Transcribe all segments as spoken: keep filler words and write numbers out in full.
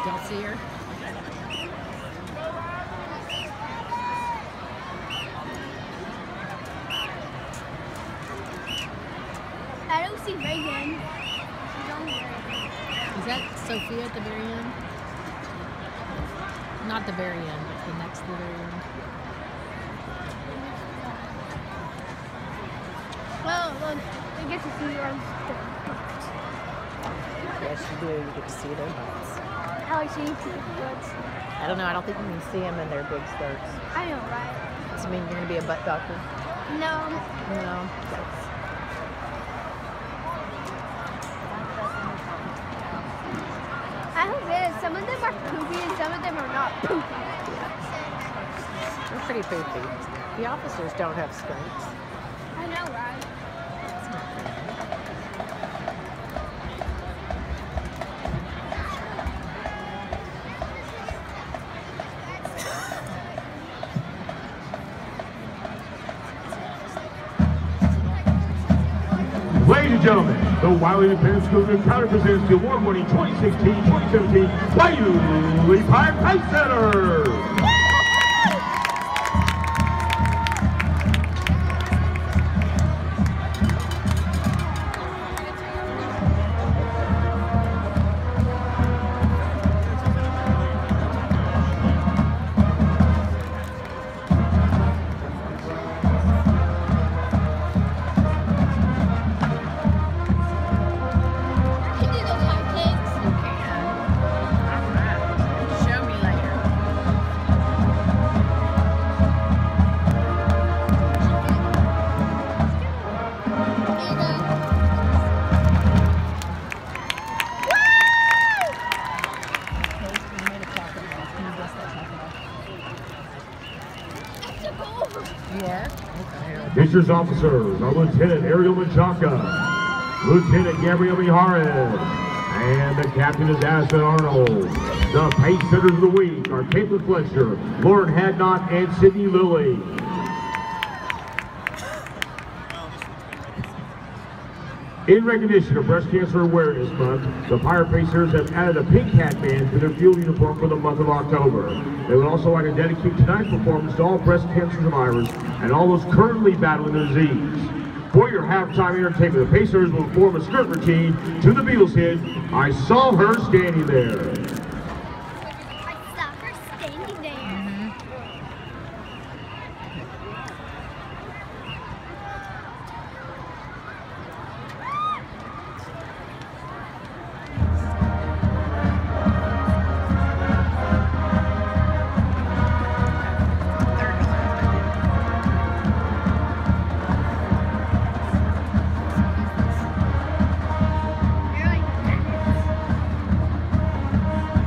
Y'all see her? I don't see Reagan. She's on there. Is that Sophia at the very end? Not the very end, but the next to the very end. Well, look, I get to see your own stuff. Yes, you do. You get to see their butts. I like seeing people's butts. I don't know. I don't think you can see them in their big skirts. I know, right? Does it mean you're going to be a butt doctor? No. No. I hope it is. Some of them are poopy and some of them are not poopy. They're pretty poopy. The officers don't have skirts. I know, right? Ladies and gentlemen, the Wiley Independent School Group proudly presents the award-winning twenty sixteen twenty seventeen Wiley Pirate Ice Center. District officers are Lieutenant Ariel Machaca, Lieutenant Gabrielle Mijares, and the Captain is Addison Arnold. The pace setters of the week are Caitlin Fletcher, Lauren Hadnot, and Sydney Lilly. In recognition of Breast Cancer Awareness Month, the Pirate Pacers have added a pink hat band to their field uniform for the month of October. They would also like to dedicate tonight's performance to all breast cancer survivors and all those currently battling the disease. For your halftime entertainment, the Pacers will perform a skirt routine to the Beatles hit, "I Saw Her Standing There." I saw her standing there. You're like,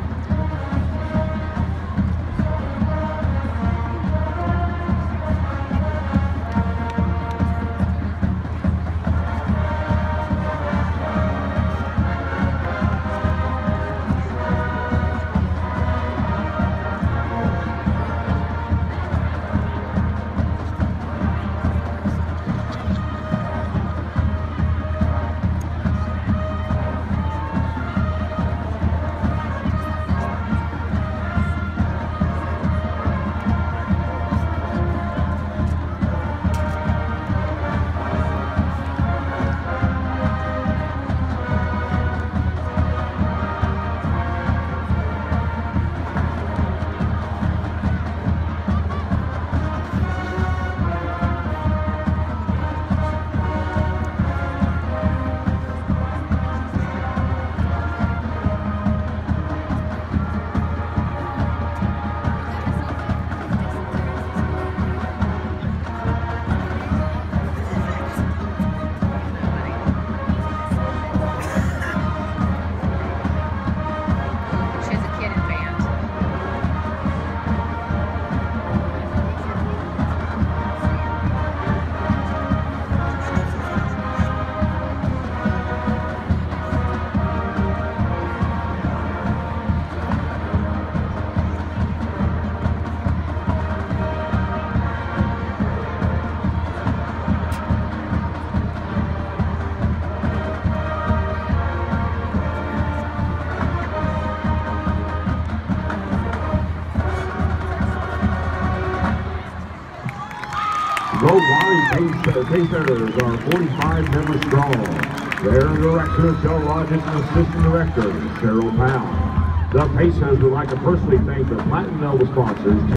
Gold Valley Pacesetters are forty-five members strong. They're under the direction of Shell Rogers and Assistant Director Cheryl Powell. The Pacers would like to personally thank the Platinum Nova sponsors.